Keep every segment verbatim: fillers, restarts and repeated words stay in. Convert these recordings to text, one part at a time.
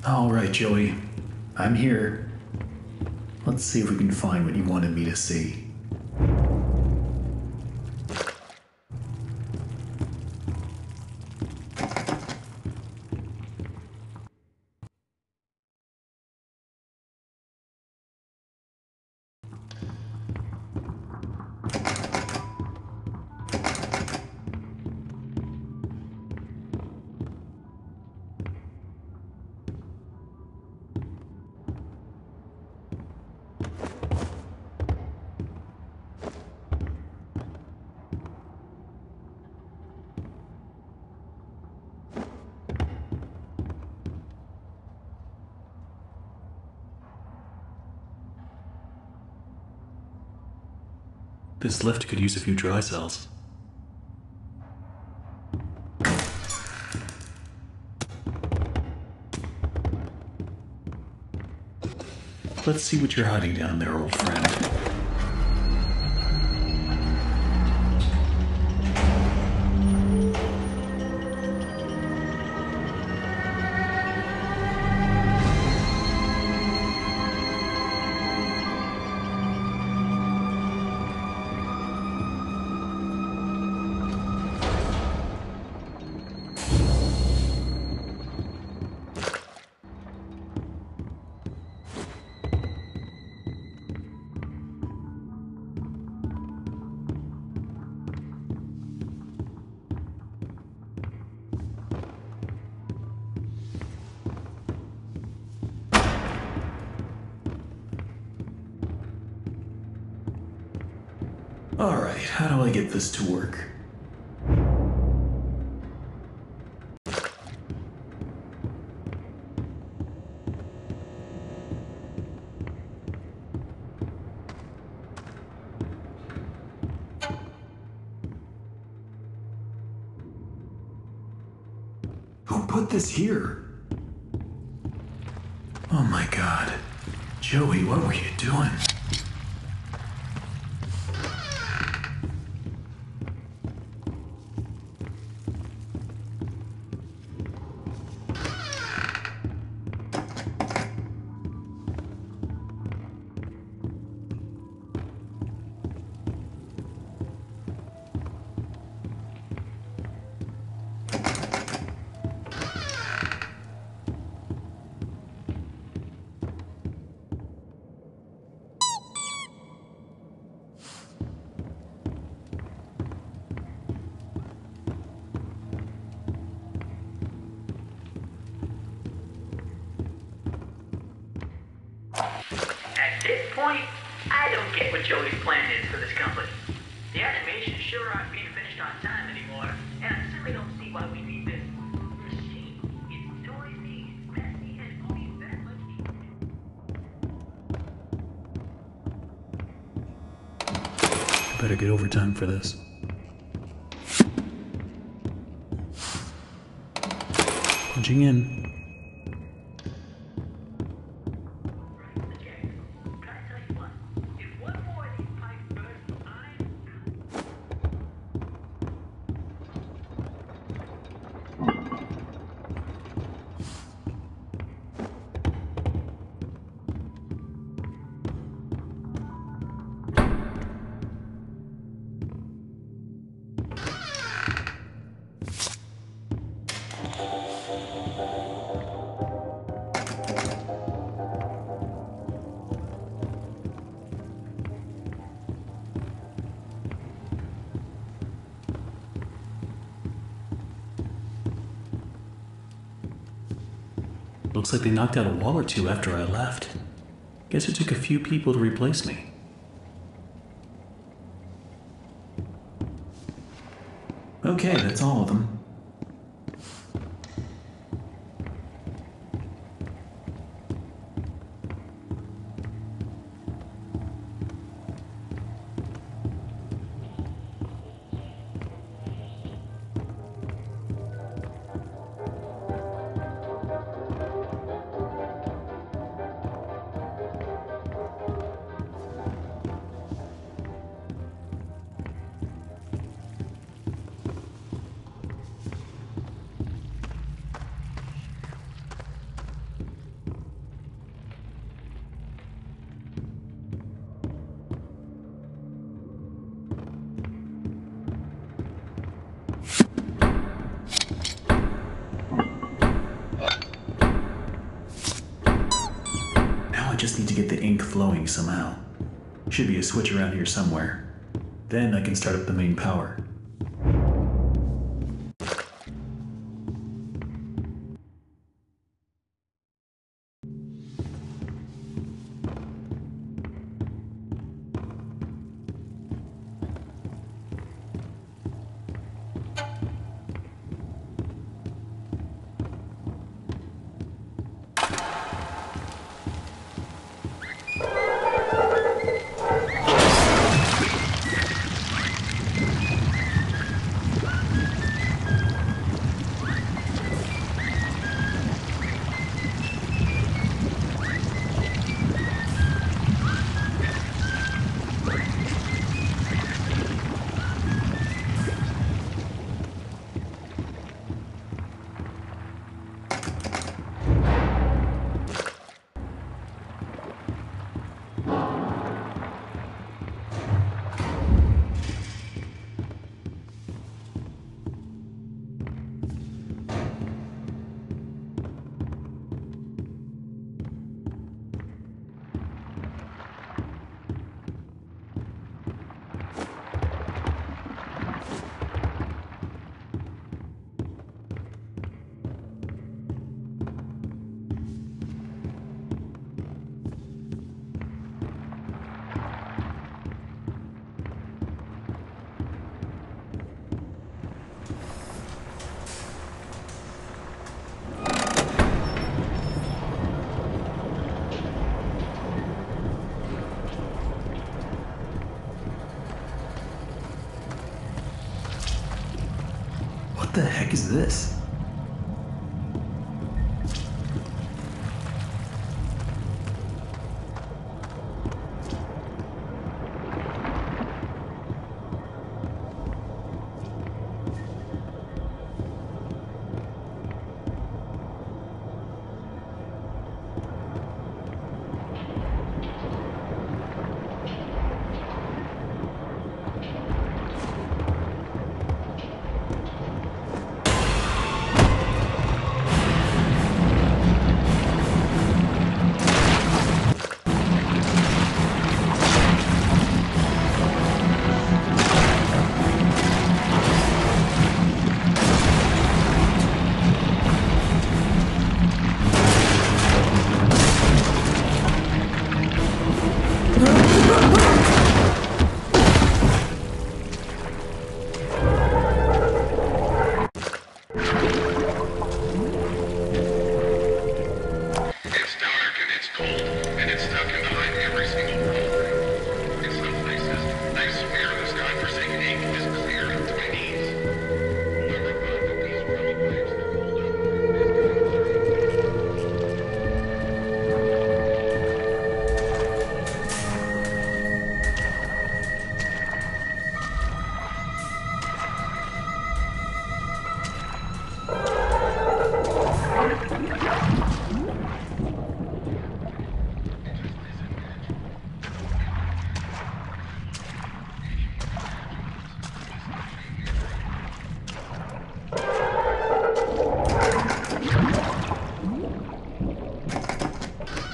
All right, Joey. I'm here. Let's see if we can find what you wanted me to see. This lift could use a few dry cells. Let's see what you're hiding down there, old friend. Alright, how do I get this to work? Who put this here? Oh my god. Joey, what were you doing? At this point, I don't get what Joey's plan is for this company. The animations sure aren't being finished on time anymore, and I simply don't see why we need this machine. It's noisy, it's messy, and it's only that much. I better get overtime for this. Punching in. Looks like they knocked out a wall or two after I left. Guess it took a few people to replace me. Okay, that's all of them. flowing somehow. Should be a switch around here somewhere. Then I can start up the main power. What the heck is this?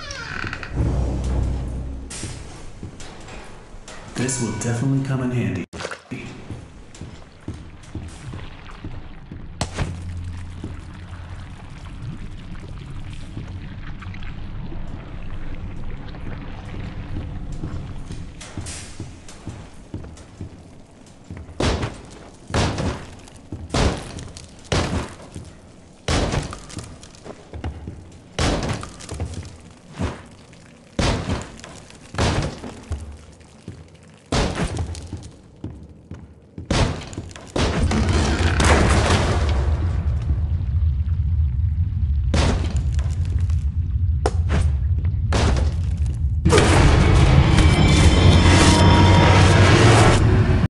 This will definitely come in handy.